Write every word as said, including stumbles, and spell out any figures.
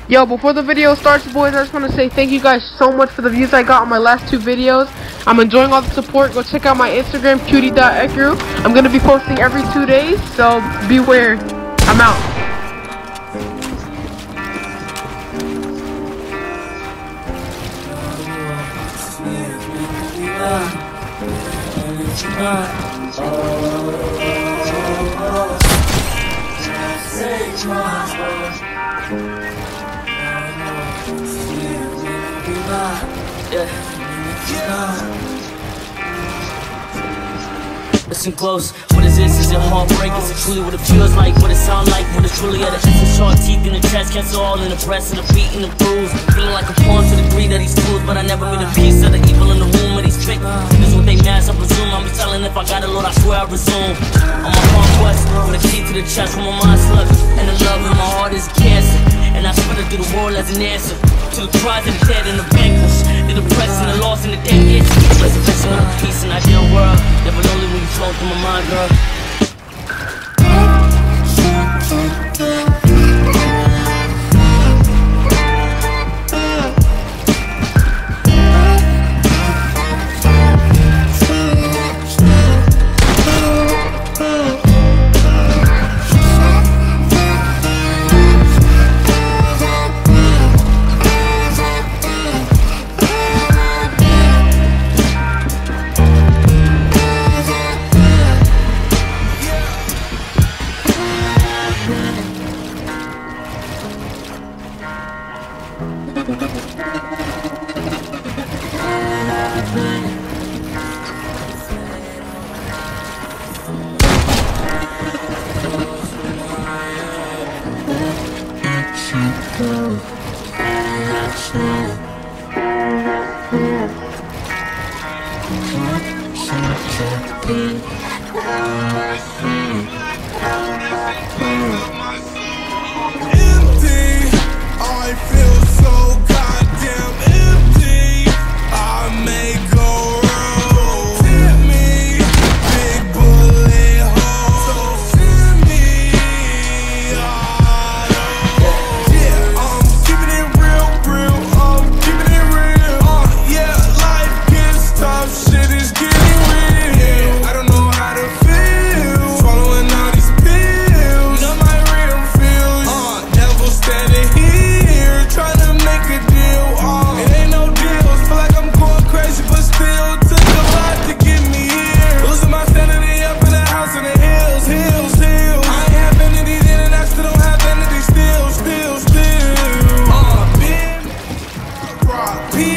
Yo, before the video starts, boys, I just want to say thank you guys so much for the views I got on my last two videos. I'm enjoying all the support. Go check out my Instagram, cutie dot ekru. I'm going to be posting every two days, so beware. I'm out. Listen close, what is this? Is it heartbreak? Is it truly what it feels like? What it sound like? What it's really at a essence? Sharp teeth in the chest, cancer all in the breast and the beat and the bruise. Feeling like a pawn to the greed of these fools, but I never meet a piece of the evil in the womb of these fake. This is what they mask, I presume. I'm telling if I got a Lord, I swear I resume. On my conquest, for the key to the chest, when my mind slips, and the love in my heart is cancer. And I spread it through the world as an answer to the cries of the dead and the vanquished, the depressed and the lost and the dead. It's resurrection of peace and ideal world. Never lonely when you flow through my mind, girl. Peace.